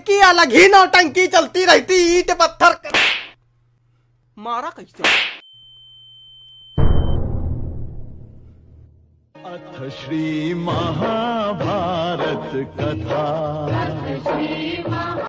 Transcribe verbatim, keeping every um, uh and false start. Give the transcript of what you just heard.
की अलग ही नौटंकी चलती रहती, ईंट पत्थर मारा कैसे। अथ श्री महाभारत कथा।